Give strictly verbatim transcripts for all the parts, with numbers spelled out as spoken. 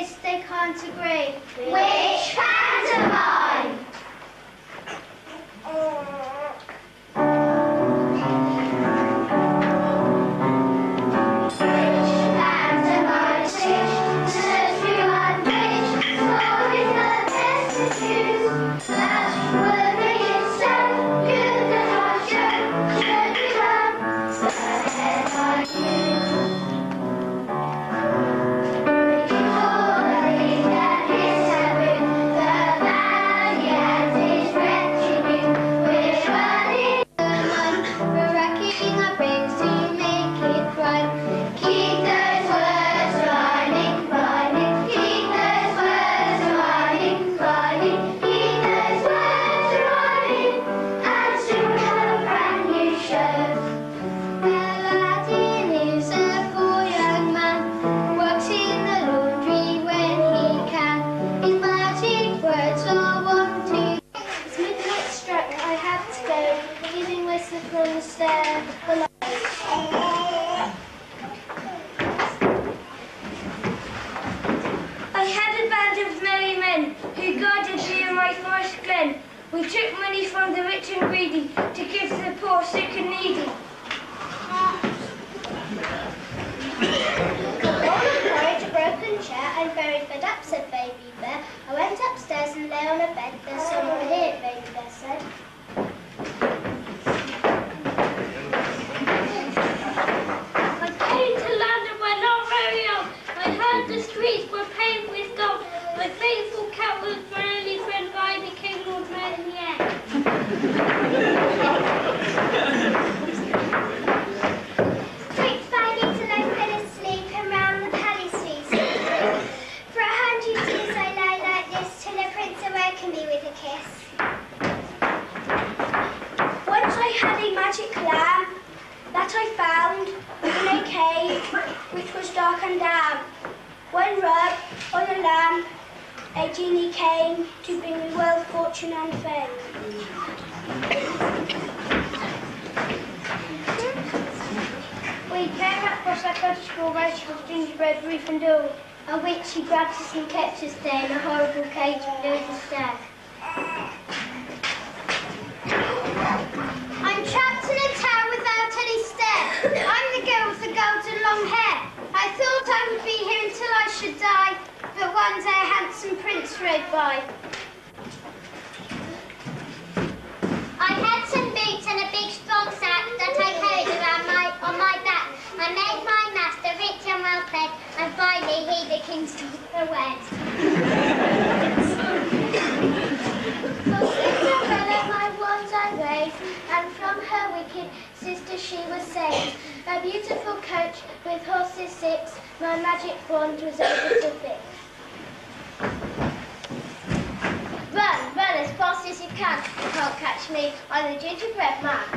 this they can't agree. Which pantomime? We took money from the rich and greedy to give to the poor, sick and needy. Carried a broken chair and very fed up, said Baby Bear. I went upstairs and lay on a bed. There's someone here, Baby Bear said. I came to London when not very old. I heard the streets were paved with gold. My faithful cat was my only friend, but I became Lord Mayor in the end. Creaked by little I fell asleep and round the palace streets. For a hundred years I lay like this till the prince awakened me with a kiss. Once I had a magic lamp that I found in a cave which was dark and damp. When rubbed on a lamp, a genie came to bring me wealth, fortune and fame. We came across a cottage called vegetables, gingerbread, roof and all. A witch she grabbed us and kept us there in a horrible cage below the stairs. I'm trapped in a tower without any stairs. I'm the girl with the golden long hair. I thought I would be here until I should die, but one day a handsome prince rode by. I had some boots and a big strong sack that I carried around my, on my back. I made my master rich and well fed, and finally he the king's daughter wed. For Cinderella my wands I raised, and from her wicked sister she was saved. A beautiful coach with horses six, my magic wand was able to fix. Run, run as fast as you can, you can't catch me, I'm the gingerbread man.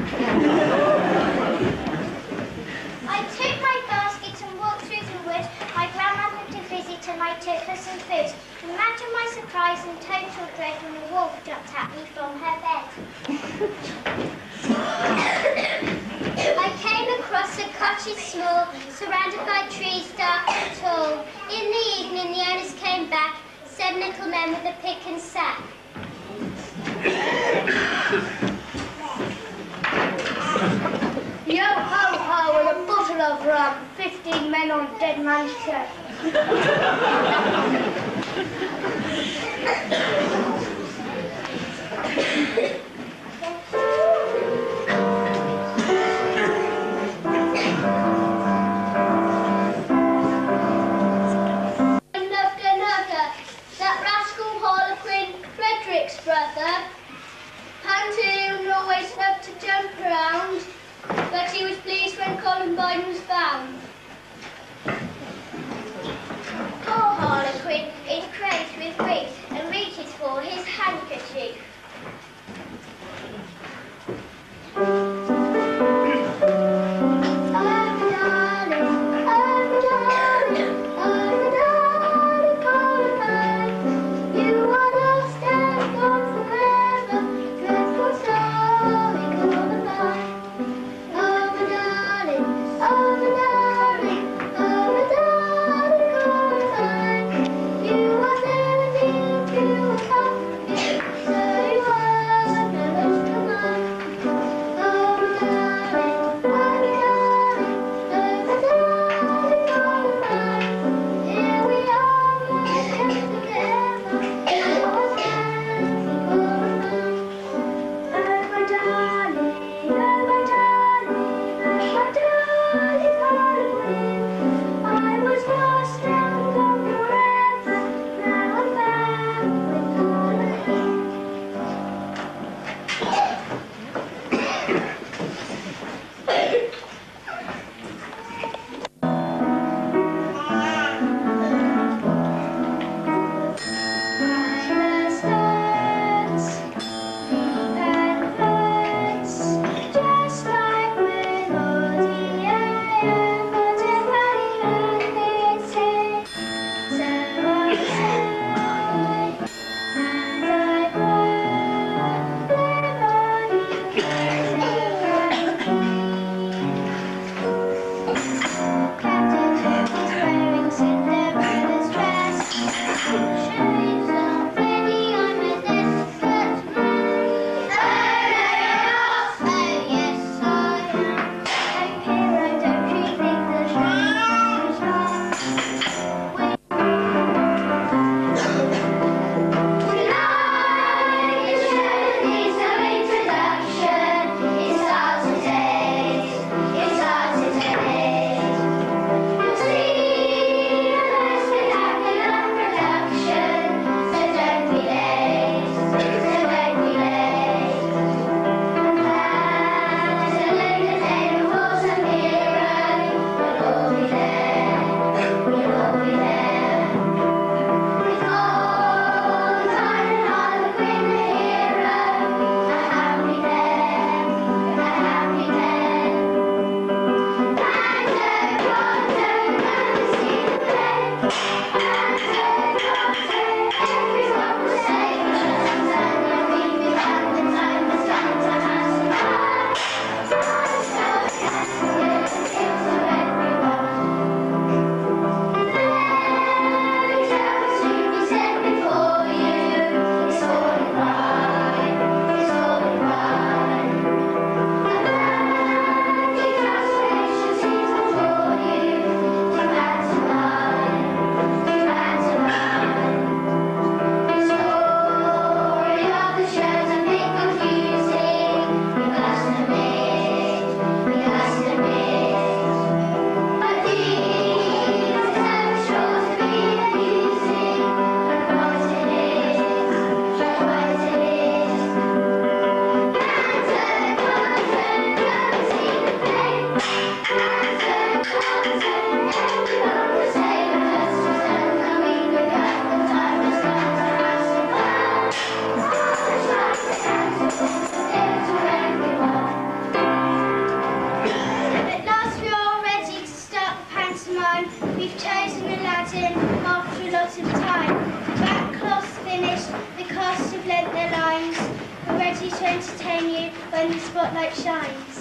I took my basket and walked through the wood, my grandmother to visit and I took her some food. Imagine my surprise and total dread when a wolf jumped at me from her bed. I came across a cottage small, surrounded by trees dark and tall. In the evening the owners came back, seven little men with a pick and sack. Yo ho ho and a bottle of rum, fifteen men on dead man's chest. That rascal Harlequin, Frederick's brother. Panto always loved to jump around, but he was pleased when Columbine was found. Poor Harlequin is crazed with grief and reaches for his handkerchief. Oh, entertain you when the spotlight shines.